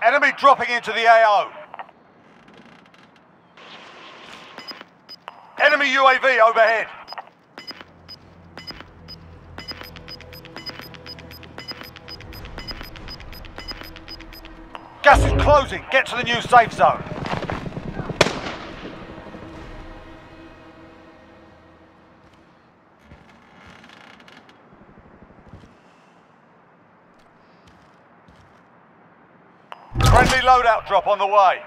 Enemy dropping into the AO. Enemy UAV overhead. Gas is closing. Get to the new safe zone. Friendly loadout drop on the way.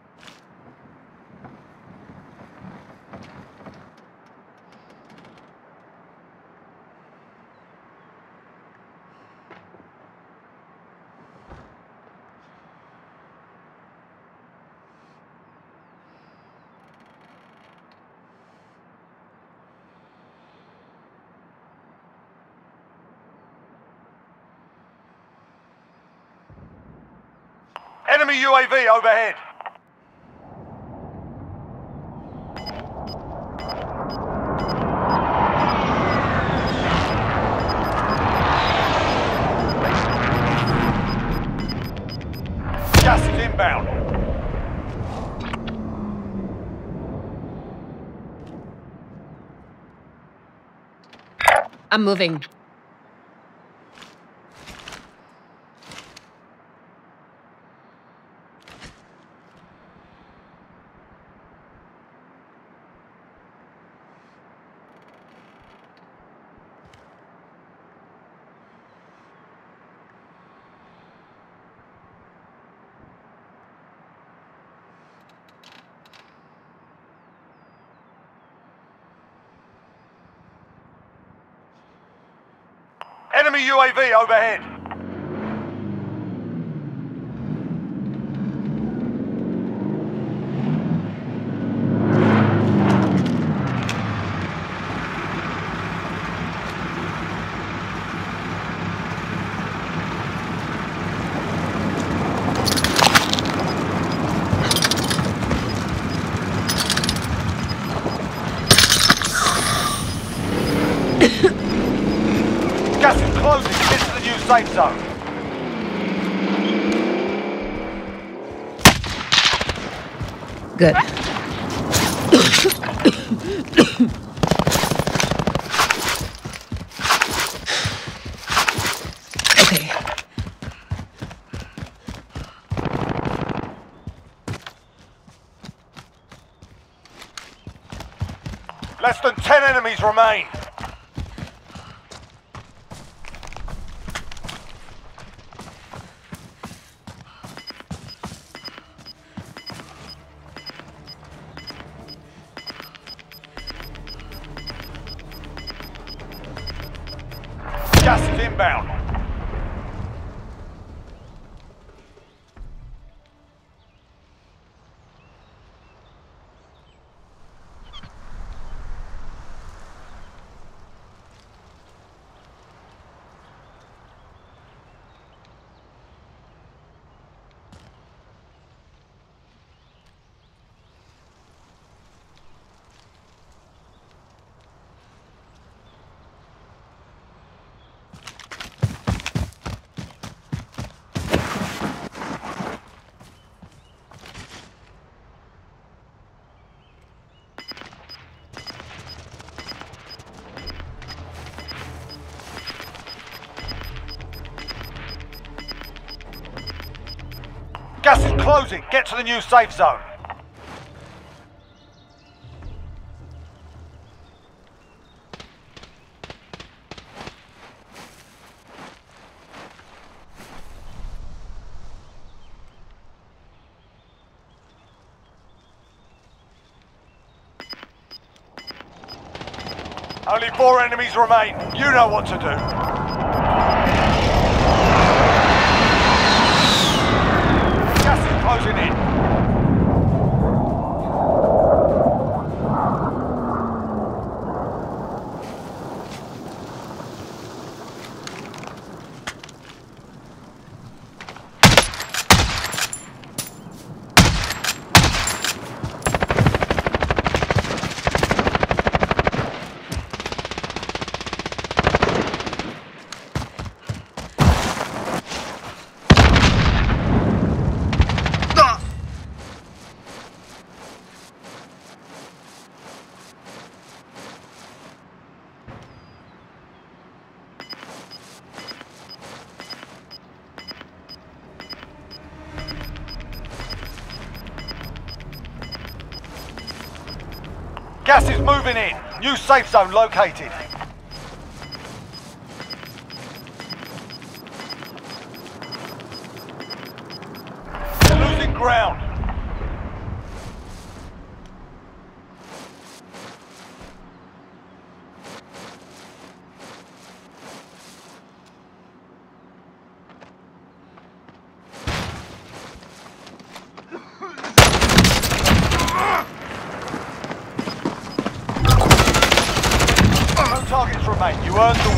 Enemy UAV overhead. Gas is inbound. I'm moving. Enemy UAV overhead. Gas is closing. Get to the new safe zone. Good. Okay. Less than 10 enemies remain. Gas is inbound. Gas is closing. Get to the new safe zone. Only 4 enemies remain. You know what to do. Closing in. Gas is moving in. New safe zone located. Losing ground. No targets remain. You earned the